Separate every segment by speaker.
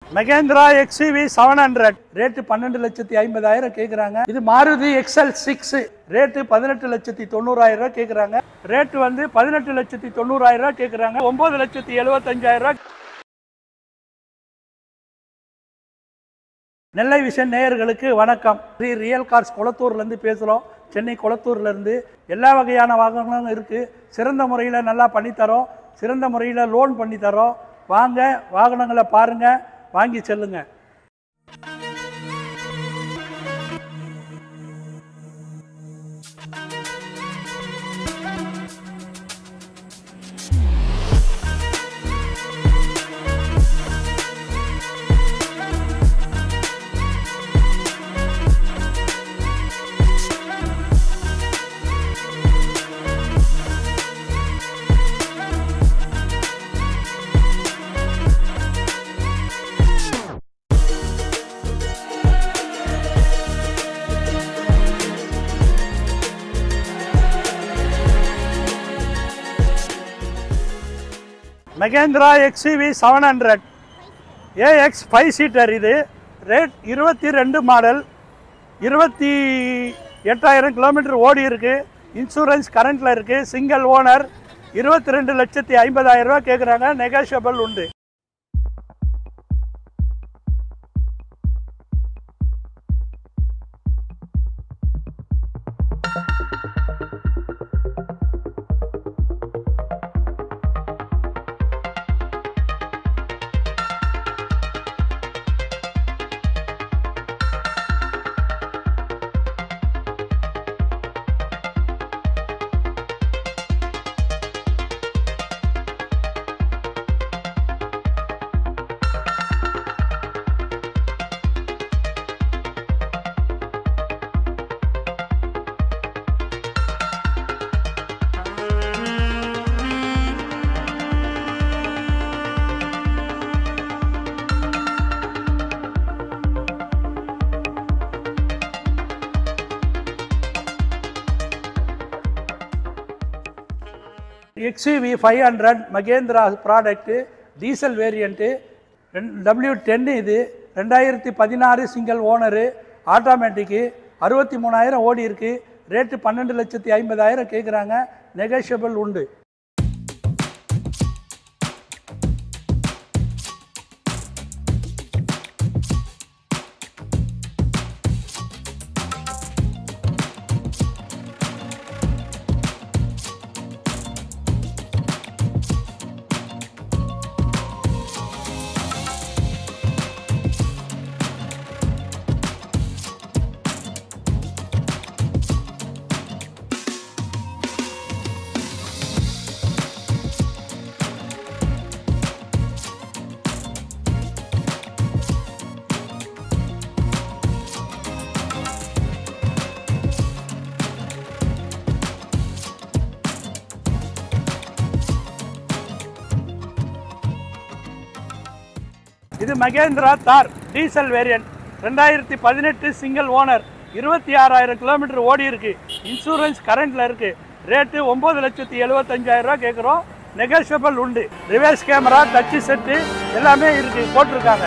Speaker 1: Mahindra Xuv500 rate 12,50,000 கேக்குறாங்க. இது Maruti XL6 rate 18,90,000 கேக்குறாங்க. ரேட் வந்து 18,90,000 கேக்குறாங்க. 9,75,000. நெல்லை விஷன் நேயர்களுக்கு வணக்கம். ரியல் கார்ஸ் கொளத்தூர்ல இருந்து பேசுறோம். சென்னை கொளத்தூர்ல இருந்து எல்லா வகையான வாகனங்களும் இருக்கு. சிறந்த முறையில் நல்லா பண்ணி தரோம். சிறந்த முறையில் லோன் பண்ணி தரோம். வாங்க வாகனங்களை பாருங்க, வாங்கி செல்லுங்க. Mahindra Xuv500 AX 5 seater. இது ரேட் 22 மாடல், 28,000 கிலோமீட்டர் ஓடி இருக்கு. இன்சூரன்ஸ் கரண்ட்ல இருக்கு. Single owner. 22,50,000 கேட்குறாங்க. நெகோஷியபிள் உண்டு. Xuv500 Mahindra product, diesel variant, W10. இது 2016 சிங்கிள் ஓனரு, ஆட்டோமேட்டிக்கு. 63,000 ஓடி இருக்கு. ரேட்டு 12,50,000 கேட்குறாங்க. நெகோஷியபிள் உண்டு. இது Mahindra Thar diesel variant, 2018 single owner, 26,000 kilometre ஓடி இருக்கு. இன்சூரன்ஸ் கரண்ட்ல இருக்கு. ரேட்டு 9,75,000 கேட்குறோம். நெகோஷியபிள் உண்டு. ரிவர்ஸ் கேமரா, டச் செட்டு எல்லாமே இருக்கு, போட்டிருக்காங்க.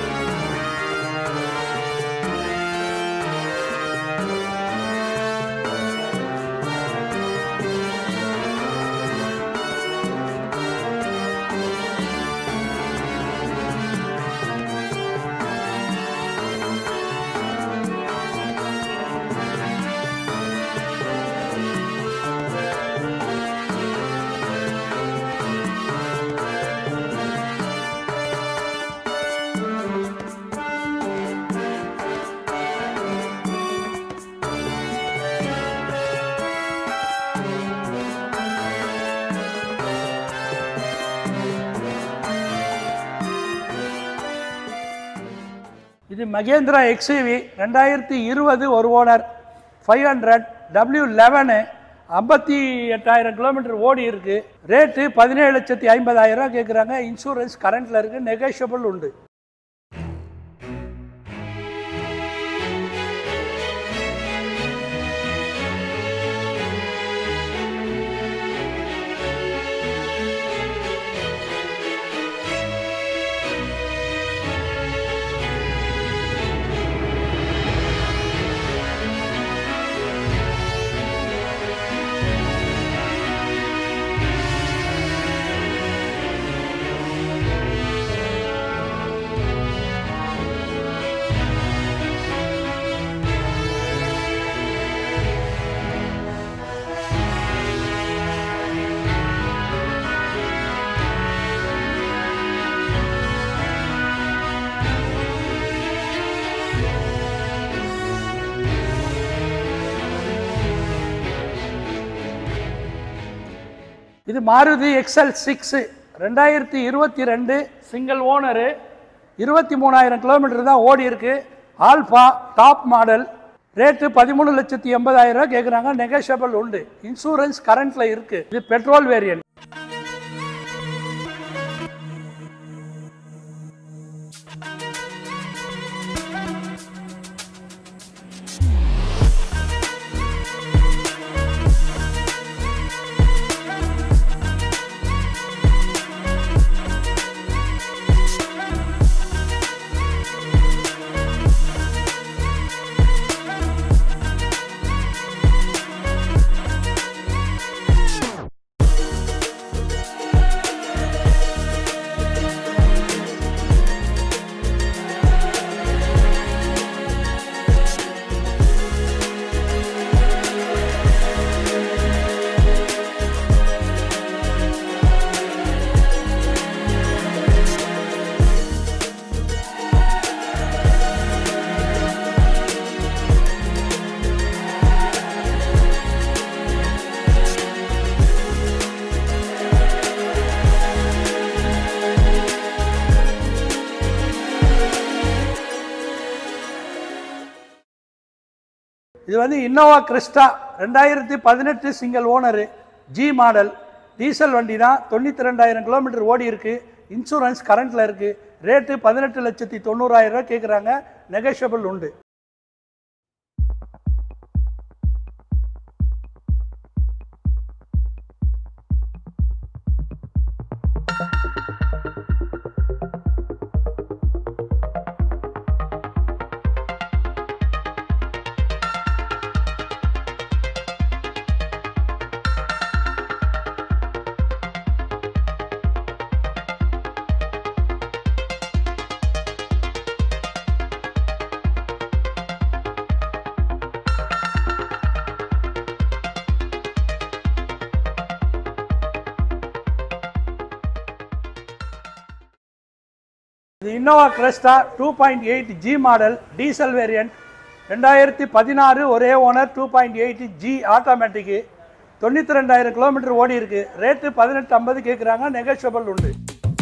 Speaker 1: இது Mahindra XUV 2020 ஒரு ஓனர், 500 W11, 58,000 கிலோமீட்டர் ஓடி இருக்கு. ரேட்டு 17,50,000 கேட்குறாங்க. இன்சூரன்ஸ் கரண்ட்ல இருக்கு. நெகோஷியபிள் உண்டு. இது Maruti XL6 2022 single owner 23,000 kilometre தான் ஓடி இருக்கு. Alpha top model. ரேட்டு 13,80,000 கேட்குறாங்க. நெகோஷியபிள் உண்டு. இன்சூரன்ஸ் கரண்ட்ல இருக்கு. இது பெட்ரோல் வேரியன்ட். இது வந்து Innova Crysta 2018 single owner G model. Diesel வண்டி தான். 92,000 கிலோமீட்டர் ஓடி இருக்கு. இன்சூரன்ஸ் கரண்ட்ல இருக்கு. ரேட்டு 18,90,000 கேட்குறாங்க. நெகோஷியபிள் உண்டு. இது Innova Crysta 2.8 G model diesel variant. 2016 ஒரே ஓனர் 2.8 ஜி ஆட்டோமேட்டிக்கு. 92,000 கிலோமீட்டர் ஓடி இருக்கு. ரேட்டு 18,50 கேட்குறாங்க. நெகோஷியபிள் உண்டு.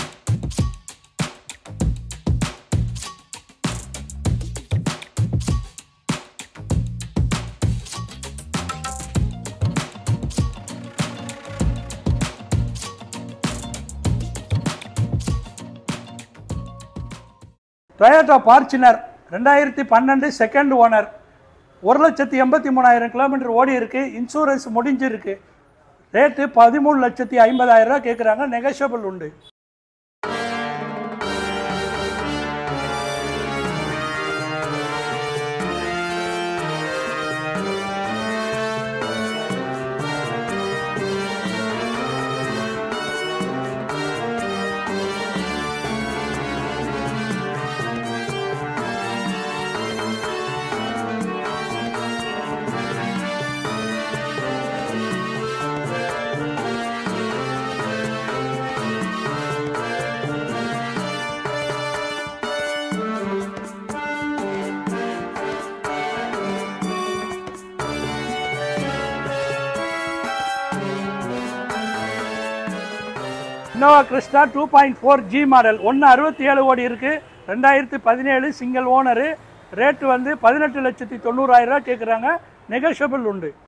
Speaker 1: Toyota Fortuner 2012 second owner. 1,83,000 kilometre ஓடி இருக்கு. இன்சூரன்ஸ் முடிஞ்சிருக்கு. ரேட்டு 13,50,000 கேட்குறாங்க. நெகோஷியபிள் உண்டு. இன்னோவா கிறிஸ்டா 2.4 ஜி மாடல் 1,67 ஓடி இருக்கு. 2017 சிங்கிள் ஓனரு. ரேட்டு வந்து 18,90,000 கேட்குறாங்க. நெகோஷியபிள் உண்டு.